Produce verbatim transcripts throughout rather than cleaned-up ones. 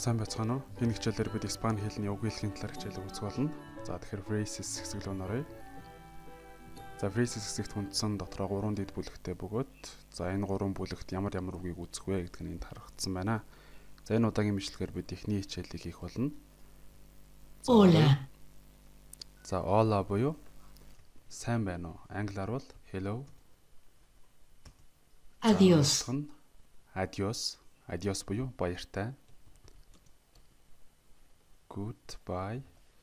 сайн байцгаана уу? Энэ хичээлээр бид Испани хэлний үг хэлхийн талаар хичээлийг үзэх болно. За тэгэхээр phrases хэсэг рүү оръё. За phrases хэсэгт хүндсэн дотроо гурван дэд бүлэгтэй бөгөөд за энэ гурван бүлэгт ямар ямар үгийг үзэх вэ гэдг нь энд харагдсан байна. За энэ удаагийн бичлэгээр бид эхний хичээлийг хийх болно. Hola. За hola буюу сайн байна уу? Англиар бол hello. Adiós. Adiós. Adiós буюу баяртай. Goodbye.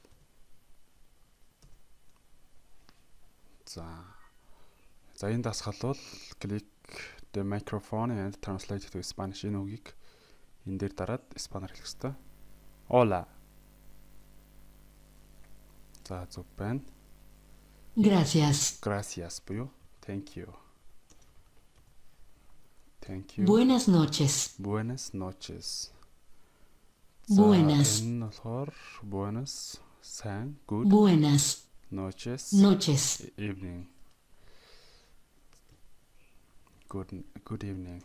За. За энэ дасгал бол click the microphone and translate to Spanish энэ үгийг энэ дээр дараад испанаар хэлэх ёстой. Hola. За зөв байна. Gracias. Gracias буюу thank you. Thank you. Buenas noches. Buenas noches. Buenas. Энэ болохоор buenas сайн good. Buenas Noches. noches. Evening. Good good evening.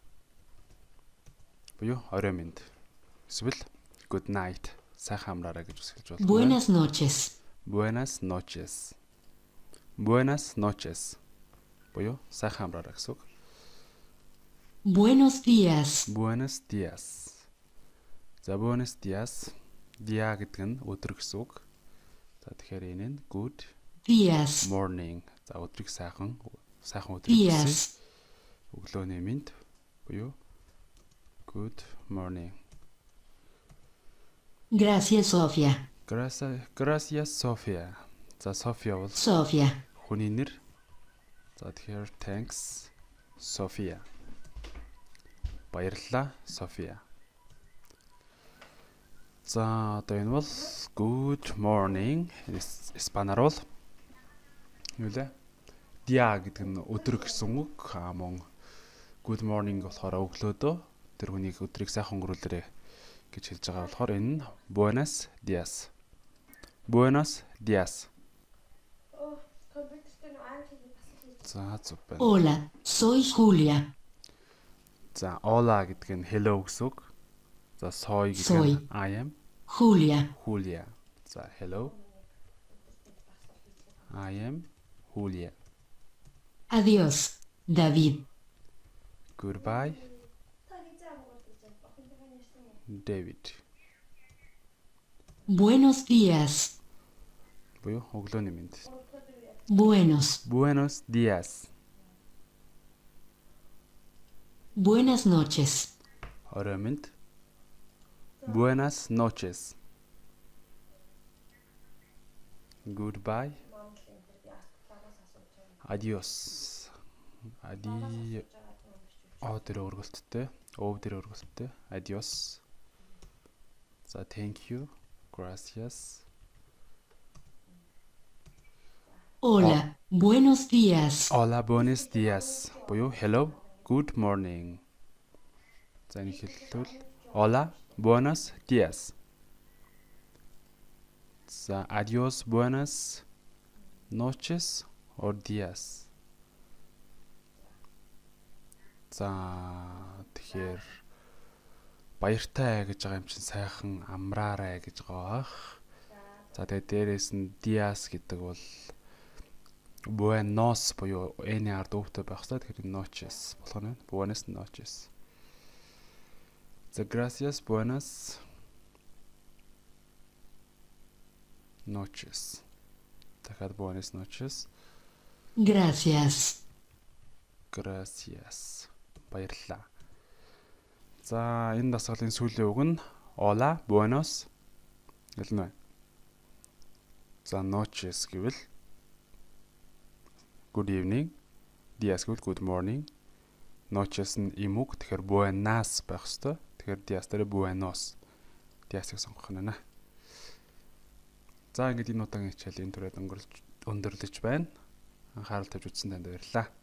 Буюу орой минь. Эсвэл good night. Сайхан амраарай гэж үсгэлж болно. Buenas noches. Buenas noches. Buenas noches. Буюу сайхан амраарай гэсэн үг. Buenos días. Buenos días. За buenos días. Dia гэдэг нь өдөр гэсэн үг. За тэгэхээр энэ нь good Días. morning. За өдрийг сайхан сайхан өдрийг Días. өглөөний мэнд буюу good morning. Gracias, Sofía. Gracias, gracias Sofia. За Sofia бол Sofía. хүний нэр. За тэгэхээр thanks Sofia. Баярлалаа Sofia. За одоо энэ бол good morning испанаар бол юу лээ? Dia гэдэг нь өдөр гэсэн үг. Аа мөн good morning болохоор өглөөдөө тэр хүнийг өдрийг сайхан өнгөрүүлээрэй гэж хэлж байгаа болохоор энэ нь buenos dias. Buenos dias. За зөв байна. Hola, soy Julia. За hola гэдэг нь hello гэсэн үг. За soy гэдэг Soy. нь I am Julia. Julia. За hello. I am Julia. Adiós, David. Goodbye. David. Buenos días. Буюу өглөөний мэнд. Buenos. Buenos días. Buenas noches. Орой мэнд. Buenas noches. Goodbye. Adios. Adi оо дээр өргөлттэй. Ов дээр өргөлттэй. Adios. За thank you. Gracias. Hola, buenos días. Hola, buenos días. Буюу hello, good morning. За энэ хэлбэл Hola, buenos días. За adios, buenas noches or días. За тэгэхээр баяртай гэж байгаа юм чинь сайхан амраарай гэж байгаа бах. За тэгээд дээрээс нь días гэдэг бол buenos буюу энэ ард өвтэй байх хэрэгтэй. Тэгэхээр noches болох нь buenas noches. За gracias, buenas noches. Дахиад buenas noches. Gracias. Gracias. Баярлалаа. За энэ дасгалын сүүлийн үг нь hola, buenos гэлнэ. За noches гэвэл good evening, días гэвэл good morning, noches нь им үг. Тэгэхээр buenas байх ёстой. Тэгэхээр días дээр buenos. Días-ыг сонгох нь байна. За ингээд энэ удаагийн хичээл энэ түрээд өнгөрлөж өндөрлөж байна. Анхаарал тавьж үзсэн танд баярлалаа.